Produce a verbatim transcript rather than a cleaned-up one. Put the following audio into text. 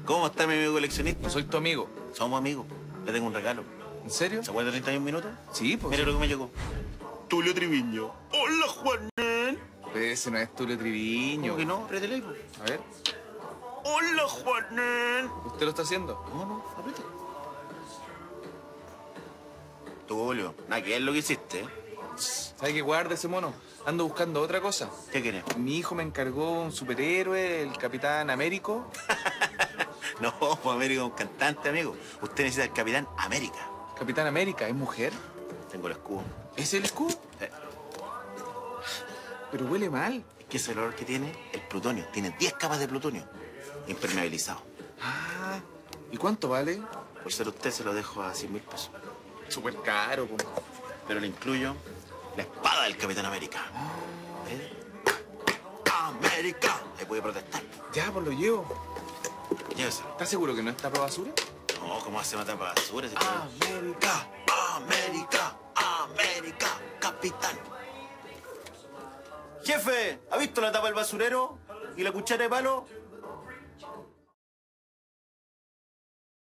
¿Cómo está mi amigo coleccionista? No soy tu amigo. Somos amigos. Le tengo un regalo. ¿En serio? ¿Se acuerda de treinta y un minutos? Sí, pues. Mira lo que me llegó. Tulio Triviño. Hola, Juanel. Pero ese no es Tulio Triviño. ¿Cómo que no? Apriétele ahí, po. A ver. Hola, Juanel. ¿Usted lo está haciendo? No, no, apriete. Tulio, nada que es lo que hiciste, ¿eh? ¿Sabe qué guarda ese mono? Ando buscando otra cosa. ¿Qué querés? Mi hijo me encargó un superhéroe, el Capitán Américo. No, pues América es un cantante, amigo. Usted necesita el Capitán América. Capitán América, ¿es mujer? Tengo el escudo. ¿Es el escudo? Eh, Pero huele mal. ¿Qué es el olor que tiene? El plutonio. Tiene diez capas de plutonio. Impermeabilizado. Ah, ¿y cuánto vale? Por ser usted se lo dejo a cien mil pesos. Súper caro, po. Pero le incluyo la espada del Capitán América. ¿Eh? ¡América! Ahí puede protestar. Ya, pues lo llevo. Lléveselo. ¿Estás seguro que no es tapa basura? No, ¿cómo hace matar para basura? ese América. América, América, capitán. Jefe, ¿ha visto la tapa del basurero y la cuchara de palo?